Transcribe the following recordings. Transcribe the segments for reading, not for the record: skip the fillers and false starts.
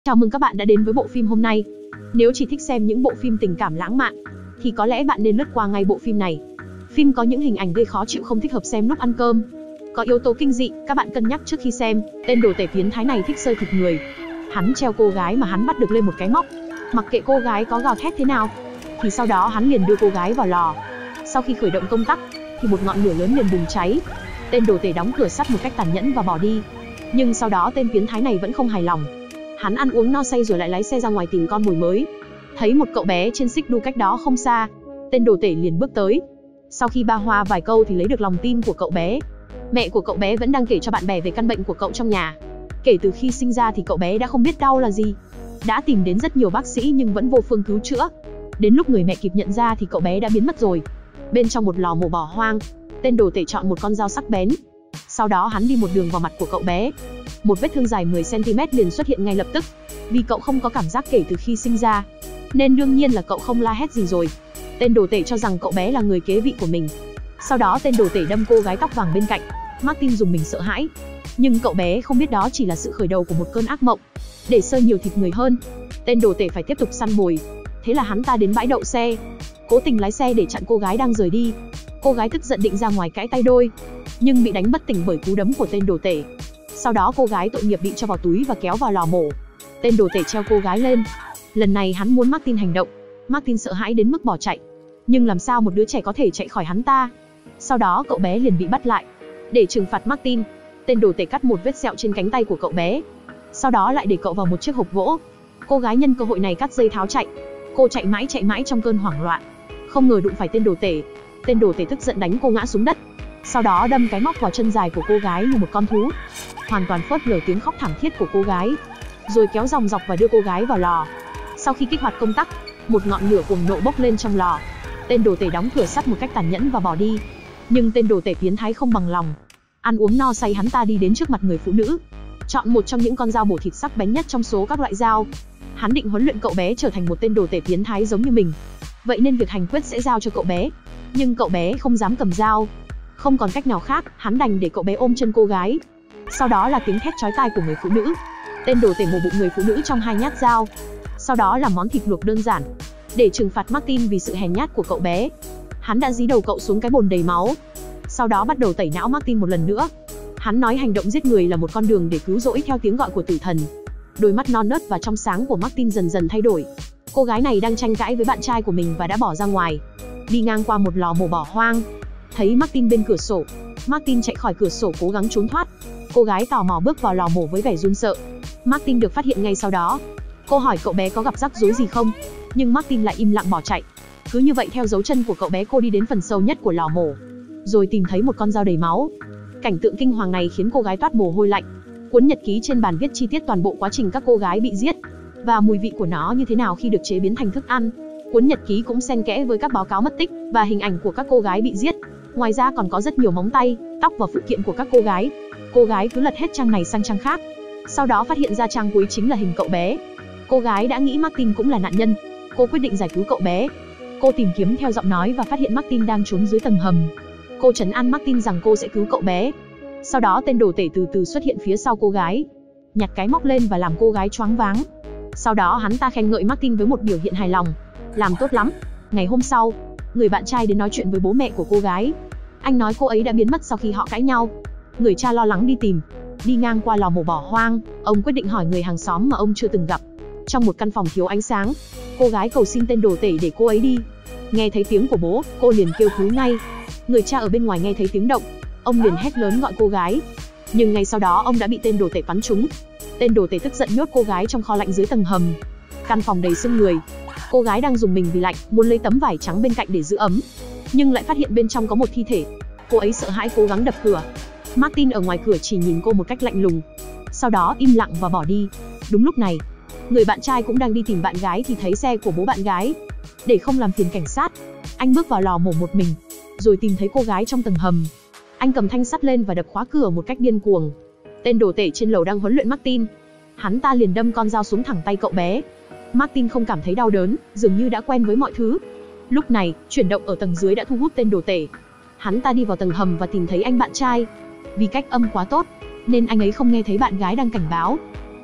Chào mừng các bạn đã đến với bộ phim hôm nay. Nếu chỉ thích xem những bộ phim tình cảm lãng mạn, thì có lẽ bạn nên lướt qua ngay bộ phim này. Phim có những hình ảnh gây khó chịu không thích hợp xem lúc ăn cơm. Có yếu tố kinh dị, các bạn cân nhắc trước khi xem. Tên đồ tể biến thái này thích xơi thịt người. Hắn treo cô gái mà hắn bắt được lên một cái móc. Mặc kệ cô gái có gào thét thế nào, thì sau đó hắn liền đưa cô gái vào lò. Sau khi khởi động công tắc, thì một ngọn lửa lớn liền bùng cháy. Tên đồ tể đóng cửa sắt một cách tàn nhẫn và bỏ đi. Nhưng sau đó tên biến thái này vẫn không hài lòng. Hắn ăn uống no say rồi lại lái xe ra ngoài tìm con mồi mới. Thấy một cậu bé trên xích đu cách đó không xa, tên đồ tể liền bước tới. Sau khi ba hoa vài câu thì lấy được lòng tin của cậu bé. Mẹ của cậu bé vẫn đang kể cho bạn bè về căn bệnh của cậu trong nhà. Kể từ khi sinh ra thì cậu bé đã không biết đau là gì. Đã tìm đến rất nhiều bác sĩ nhưng vẫn vô phương cứu chữa. Đến lúc người mẹ kịp nhận ra thì cậu bé đã biến mất rồi. Bên trong một lò mổ bỏ hoang, tên đồ tể chọn một con dao sắc bén. Sau đó hắn đi một đường vào mặt của cậu bé. Một vết thương dài 10 cm liền xuất hiện ngay lập tức. Vì cậu không có cảm giác kể từ khi sinh ra, nên đương nhiên là cậu không la hét gì rồi. Tên đồ tể cho rằng cậu bé là người kế vị của mình. Sau đó tên đồ tể đâm cô gái tóc vàng bên cạnh. Martin dùng mình sợ hãi. Nhưng cậu bé không biết đó chỉ là sự khởi đầu của một cơn ác mộng. Để sơi nhiều thịt người hơn, tên đồ tể phải tiếp tục săn mồi. Thế là hắn ta đến bãi đậu xe, cố tình lái xe để chặn cô gái đang rời đi. Cô gái tức giận định ra ngoài cãi tay đôi, nhưng bị đánh bất tỉnh bởi cú đấm của tên đồ tể. Sau đó cô gái tội nghiệp bị cho vào túi và kéo vào lò mổ. Tên đồ tể treo cô gái lên. Lần này hắn muốn Martin hành động. Martin sợ hãi đến mức bỏ chạy. Nhưng làm sao một đứa trẻ có thể chạy khỏi hắn ta? Sau đó cậu bé liền bị bắt lại. Để trừng phạt Martin, tên đồ tể cắt một vết sẹo trên cánh tay của cậu bé. Sau đó lại để cậu vào một chiếc hộp gỗ. Cô gái nhân cơ hội này cắt dây tháo chạy. Cô chạy mãi trong cơn hoảng loạn. Không ngờ đụng phải tên đồ tể. Tên đồ tể tức giận đánh cô ngã xuống đất. Sau đó đâm cái móc vào chân dài của cô gái như một con thú, hoàn toàn phớt lờ tiếng khóc thảm thiết của cô gái, rồi kéo dòng dọc và đưa cô gái vào lò. Sau khi kích hoạt công tắc, một ngọn lửa cuồng nộ bốc lên trong lò. Tên đồ tể đóng cửa sắt một cách tàn nhẫn và bỏ đi. Nhưng tên đồ tể biến thái không bằng lòng. Ăn uống no say, hắn ta đi đến trước mặt người phụ nữ, chọn một trong những con dao bổ thịt sắc bén nhất trong số các loại dao. Hắn định huấn luyện cậu bé trở thành một tên đồ tể biến thái giống như mình. Vậy nên việc hành quyết sẽ giao cho cậu bé. Nhưng cậu bé không dám cầm dao. Không còn cách nào khác, hắn đành để cậu bé ôm chân cô gái. Sau đó là tiếng thét chói tai của người phụ nữ. Tên đồ tể mổ bụng người phụ nữ trong 2 nhát dao. Sau đó là món thịt luộc đơn giản. Để trừng phạt Martin vì sự hèn nhát của cậu bé, hắn đã dí đầu cậu xuống cái bồn đầy máu. Sau đó bắt đầu tẩy não Martin một lần nữa. Hắn nói hành động giết người là một con đường để cứu rỗi theo tiếng gọi của tử thần. Đôi mắt non nớt và trong sáng của Martin dần dần thay đổi. Cô gái này đang tranh cãi với bạn trai của mình và đã bỏ ra ngoài. Đi ngang qua một lò mổ bỏ hoang, thấy Martin bên cửa sổ. Martin chạy khỏi cửa sổ cố gắng trốn thoát. Cô gái tò mò bước vào lò mổ với vẻ run sợ. Martin được phát hiện ngay sau đó. Cô hỏi cậu bé có gặp rắc rối gì không, nhưng Martin lại im lặng bỏ chạy. Cứ như vậy theo dấu chân của cậu bé, cô đi đến phần sâu nhất của lò mổ, rồi tìm thấy một con dao đầy máu. Cảnh tượng kinh hoàng này khiến cô gái toát mồ hôi lạnh. Cuốn nhật ký trên bàn viết chi tiết toàn bộ quá trình các cô gái bị giết và mùi vị của nó như thế nào khi được chế biến thành thức ăn. Cuốn nhật ký cũng xen kẽ với các báo cáo mất tích và hình ảnh của các cô gái bị giết. Ngoài ra còn có rất nhiều móng tay, tóc và phụ kiện của các cô gái. Cô gái cứ lật hết trang này sang trang khác. Sau đó phát hiện ra trang cuối chính là hình cậu bé. Cô gái đã nghĩ Martin cũng là nạn nhân. Cô quyết định giải cứu cậu bé. Cô tìm kiếm theo giọng nói và phát hiện Martin đang trốn dưới tầng hầm. Cô trấn an Martin rằng cô sẽ cứu cậu bé. Sau đó tên đồ tể từ từ xuất hiện phía sau cô gái, nhặt cái móc lên và làm cô gái choáng váng. Sau đó hắn ta khen ngợi Martin với một biểu hiện hài lòng. Làm tốt lắm. Ngày hôm sau, người bạn trai đến nói chuyện với bố mẹ của cô gái. Anh nói cô ấy đã biến mất sau khi họ cãi nhau. Người cha lo lắng đi tìm. Đi ngang qua lò mổ bỏ hoang, ông quyết định hỏi người hàng xóm mà ông chưa từng gặp. Trong một căn phòng thiếu ánh sáng, cô gái cầu xin tên đồ tể để cô ấy đi. Nghe thấy tiếng của bố, cô liền kêu cứu ngay. Người cha ở bên ngoài nghe thấy tiếng động, ông liền hét lớn gọi cô gái. Nhưng ngay sau đó ông đã bị tên đồ tể bắn trúng. Tên đồ tể tức giận nhốt cô gái trong kho lạnh dưới tầng hầm. Căn phòng đầy sương người. Cô gái đang dùng mình vì lạnh, muốn lấy tấm vải trắng bên cạnh để giữ ấm, nhưng lại phát hiện bên trong có một thi thể. Cô ấy sợ hãi cố gắng đập cửa. Martin ở ngoài cửa chỉ nhìn cô một cách lạnh lùng, sau đó im lặng và bỏ đi. Đúng lúc này, người bạn trai cũng đang đi tìm bạn gái thì thấy xe của bố bạn gái. Để không làm phiền cảnh sát, anh bước vào lò mổ một mình, rồi tìm thấy cô gái trong tầng hầm. Anh cầm thanh sắt lên và đập khóa cửa một cách điên cuồng. Tên đồ tể trên lầu đang huấn luyện Martin. Hắn ta liền đâm con dao xuống thẳng tay cậu bé. Martin không cảm thấy đau đớn, dường như đã quen với mọi thứ. Lúc này, chuyển động ở tầng dưới đã thu hút tên đồ tể. Hắn ta đi vào tầng hầm và tìm thấy anh bạn trai. Vì cách âm quá tốt, nên anh ấy không nghe thấy bạn gái đang cảnh báo.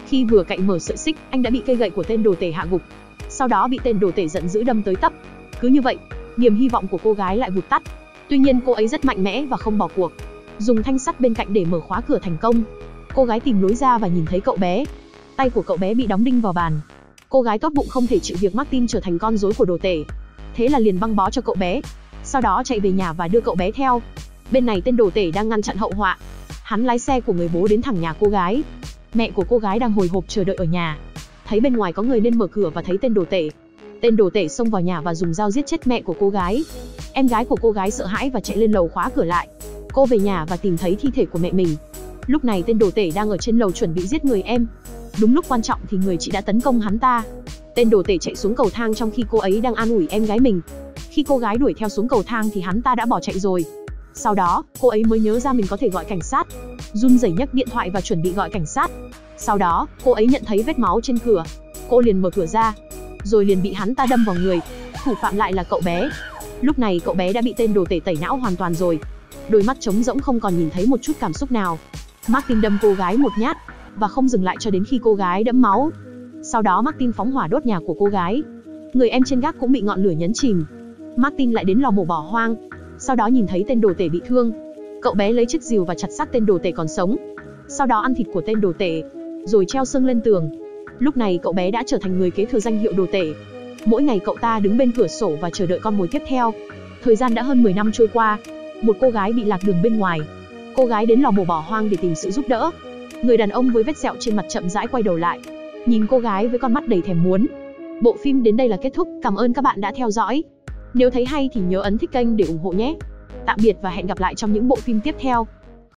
Khi vừa cạy mở sợi xích, anh đã bị cây gậy của tên đồ tể hạ gục. Sau đó bị tên đồ tể giận dữ đâm tới tấp. Cứ như vậy, niềm hy vọng của cô gái lại vụt tắt. Tuy nhiên cô ấy rất mạnh mẽ và không bỏ cuộc. Dùng thanh sắt bên cạnh để mở khóa cửa thành công. Cô gái tìm lối ra và nhìn thấy cậu bé. Tay của cậu bé bị đóng đinh vào bàn. Cô gái tốt bụng không thể chịu việc Martin trở thành con rối của đồ tể. Thế là liền băng bó cho cậu bé. Sau đó chạy về nhà và đưa cậu bé theo. Bên này tên đồ tể đang ngăn chặn hậu họa. Hắn lái xe của người bố đến thẳng nhà cô gái. Mẹ của cô gái đang hồi hộp chờ đợi ở nhà. Thấy bên ngoài có người nên mở cửa và thấy tên đồ tể. Tên đồ tể xông vào nhà và dùng dao giết chết mẹ của cô gái. Em gái của cô gái sợ hãi và chạy lên lầu khóa cửa lại. Cô về nhà và tìm thấy thi thể của mẹ mình. Lúc này tên đồ tể đang ở trên lầu chuẩn bị giết người em. Đúng lúc quan trọng thì người chị đã tấn công hắn ta. Tên đồ tể chạy xuống cầu thang trong khi cô ấy đang an ủi em gái mình. Khi cô gái đuổi theo xuống cầu thang thì hắn ta đã bỏ chạy rồi. Sau đó, cô ấy mới nhớ ra mình có thể gọi cảnh sát. Run rẩy nhấc điện thoại và chuẩn bị gọi cảnh sát. Sau đó, cô ấy nhận thấy vết máu trên cửa. Cô liền mở cửa ra, rồi liền bị hắn ta đâm vào người. Thủ phạm lại là cậu bé. Lúc này cậu bé đã bị tên đồ tể tẩy não hoàn toàn rồi. Đôi mắt trống rỗng không còn nhìn thấy một chút cảm xúc nào. Martin đâm cô gái một nhát và không dừng lại cho đến khi cô gái đẫm máu. Sau đó Martin phóng hỏa đốt nhà của cô gái. Người em trên gác cũng bị ngọn lửa nhấn chìm. Martin lại đến lò mổ bỏ hoang. Sau đó nhìn thấy tên đồ tể bị thương. Cậu bé lấy chiếc rìu và chặt xác tên đồ tể còn sống. Sau đó ăn thịt của tên đồ tể, rồi treo xương lên tường. Lúc này cậu bé đã trở thành người kế thừa danh hiệu đồ tể. Mỗi ngày cậu ta đứng bên cửa sổ và chờ đợi con mồi tiếp theo. Thời gian đã hơn 10 năm trôi qua. Một cô gái bị lạc đường bên ngoài. Cô gái đến lò mổ bỏ hoang để tìm sự giúp đỡ. Người đàn ông với vết sẹo trên mặt chậm rãi quay đầu lại, nhìn cô gái với con mắt đầy thèm muốn. Bộ phim đến đây là kết thúc. Cảm ơn các bạn đã theo dõi. Nếu thấy hay thì nhớ ấn thích kênh để ủng hộ nhé. Tạm biệt và hẹn gặp lại trong những bộ phim tiếp theo.